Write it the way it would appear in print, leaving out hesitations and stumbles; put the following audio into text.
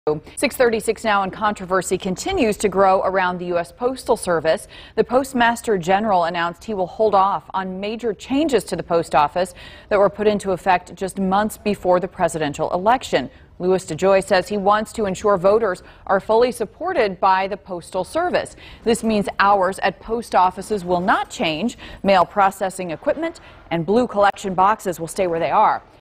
6:36 now, and controversy continues to grow around the U.S. Postal Service. The Postmaster General announced he will hold off on major changes to the post office that were put into effect just months before the presidential election. Louis DeJoy says he wants to ensure voters are fully supported by the Postal Service. This means hours at post offices will not change. Mail processing equipment and blue collection boxes will stay where they are.